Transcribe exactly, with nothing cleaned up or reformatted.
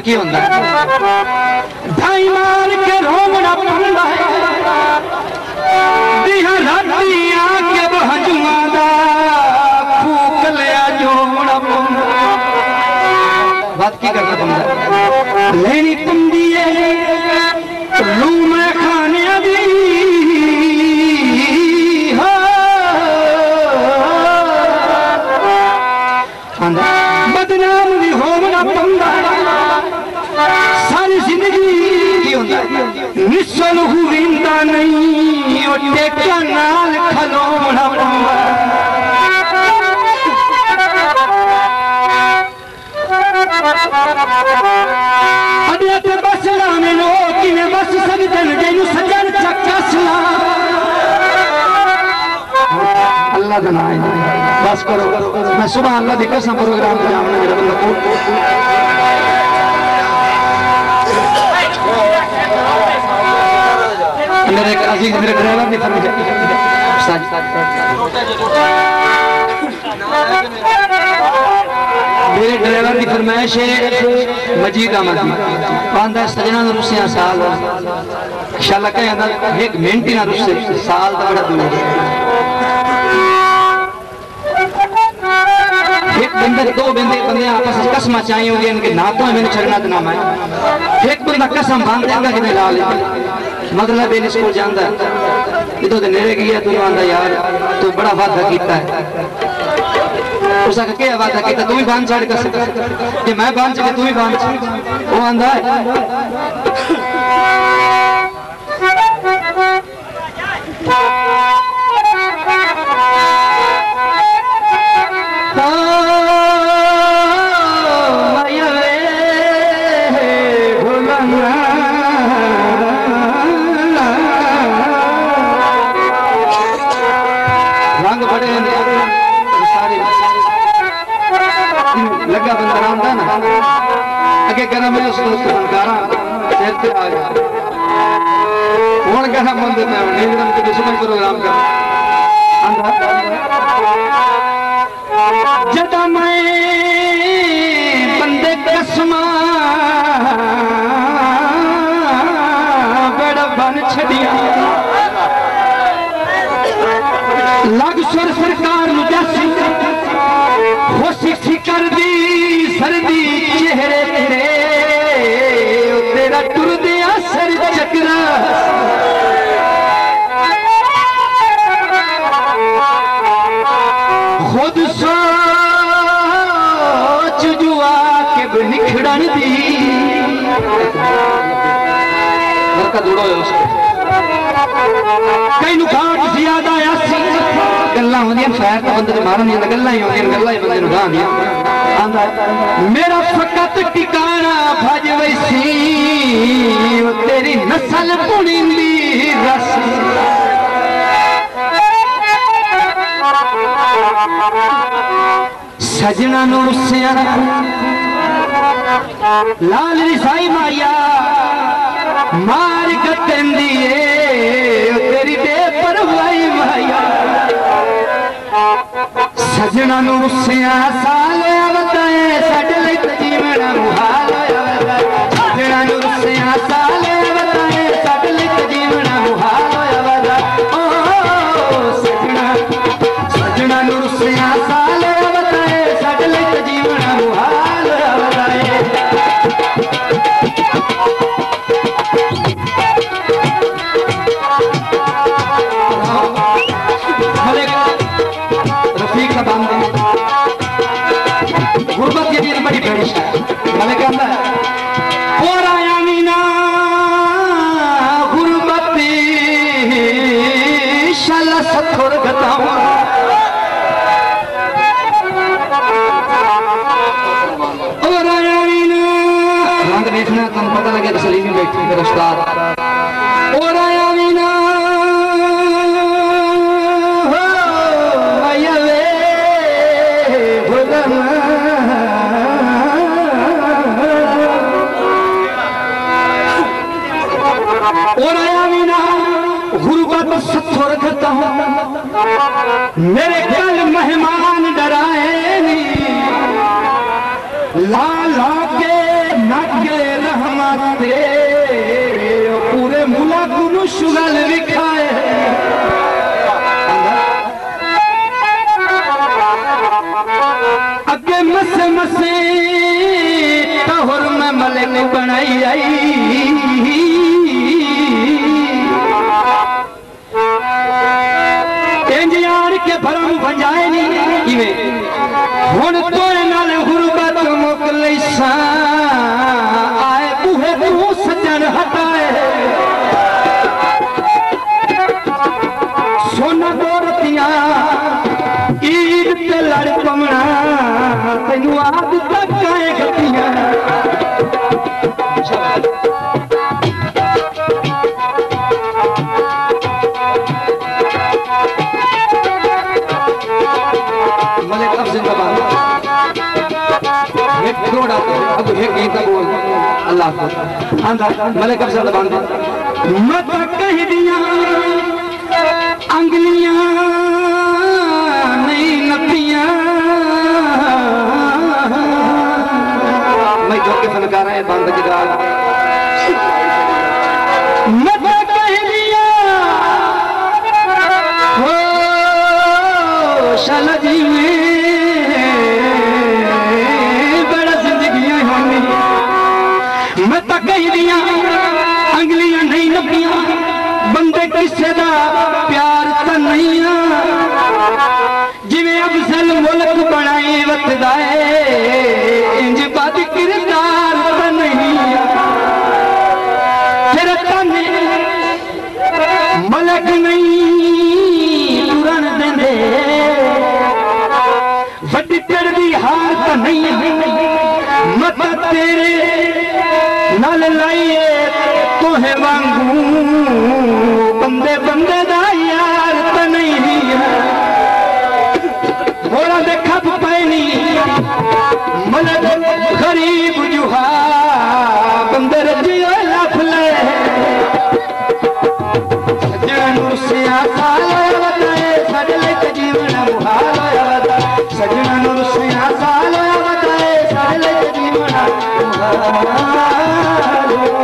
की होंदा है ढाई मार के रोमना पंदा है दिहा रातियां के बहजुआ दा फूक लिया जोमना पंदा बात की करना पंदा लेनी पंदी है रूम खाने दी बदनाम भी होना पंदा सारी जिंदगी निस्सल हुंदा नहीं और टेका नाल खलोना पंदा अडिया ते बसना मैनू किवें बस सकदन जैनू सजन चकसला अल्लाह का नाम है बस करो मैं सुबह अल्लाह की कसम प्रोग्राम पे जाऊंगा मेरा बंदा को मेरे एक अजीज मेरे ड्राइवर ने फरमाया मेरे ड्राइवर की फरमाइश है मजीद अहमद पांदा सजना रुसिया साल इंशाल्लाह कहंदा एक मिनट ही ना रुसे साल दा बड़ा दूर एक बंदे दो बंदे बंदे आपस में कसम चाहिए होंगे इनके ना तो मैंने छड़ना तो नाम है एक बंदा कसम बांध देगा कि मैं ला ले मतलब बेन स्कूल जांदा इधर तो नेरे गया तू आंदा यार तू बड़ा वादा कीता है उसका क्या वादा कीता तू ही बांध छड़ कर कि मैं बांध छड़ तू ही बांध वो आंदा है लगा बंदा आंदा ना अगे कहना मैं उस फनकारा सिर पे आ गया हुन कहना बंदे मैं नींदम के दुश्मन प्रोग्राम कर आंदा जदा मैं बंदे कसमा बड़ा बन छड़िया लग सुर सरकार नु जैसी कोशिश कर दी सर्दी चेहरे तेरे तेरा टुरदिया सर चकरा खुद सोच जुआ के निखड़न दी का दूड़ो है उसको कई घाट ज्यादा आसी गल्लां होंदियां खैर तो बंदे मारन दी गल्लां ही होंदियां गल्लां ही बंदे नु ढांदियां आंदा मेरा फकत ठिकाना भज वैसी ओ तेरी नस्ल पुणींदी रस सजना नु रुसिया लाल रिसाई माया मार गतंदी है तेरी बेपरवाही माया सजना नु रुसिया साल आवताए साडे लई जीवना मुहाल होया सजना नु रुसिया साल आवताए साडे लई जीवना मुहाल होया वाला ओ सजना सजना नु रुसिया साल आवताए साडे लई जीवना मुहाल होया वाला गुरबत के लिए बड़ी पेश है मैंने कहता है और आया मीना गुरबत शाला सथुर गताऊं और आया मीना रंग देखना तुम पता लगे तो सलीम बैठी मेरा उस्ताद और आया मीना और आया मीना गुरबत सथुर रखता हूँ मेरे कल मेहमान डराए नी ला ला के नगे वास्ते पूरे मुल्क नूं शुगल विखाए अगे मसे मसे टहुर में मलिक बनाई आई के भरम बजाए नहीं हुण तोरे नाल गुरबत मोकले सा आए बूहे तू सजन हटाए सोना गोरतियां ईद ते लड़ पवना तेनू आद तक आए गतियां अब एक गीत बोल अल्लाह को मलिक अफजल बांधे मत कह दिया अंगलियां नहीं नपियां मैं जो के फनकार है बंद की गाल मत कह दिया हो शाला जी में मैं तो कह दिया अंगलियां नहीं नपियां बंदे किसे दा प्यार तो नहीं जिवें अफजल मुल्क बनाए वतदाए इंज बद किरदार तो नहीं तेरा ताने मलक नहीं तुरन देंदे वड्डी चढ़दी हार तो नहीं मत तेरे नल लाइए तुहे वांगू बंदे बंदे दा यार तो नहीं मोरा देखा पैनी मलक गरीब जुहा बंदे रजियो लफ ले सजन से आसाल बताए सजले के जीवन मुहाल होया सजन से आसाल बताए सजले के जीवन मुहाल